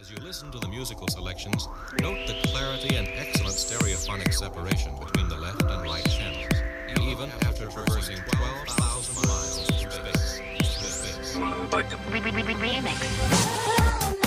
As you listen to the musical selections, note the clarity and excellent stereophonic separation between the left and right channels, even after traversing 12,000 miles through space. Remix.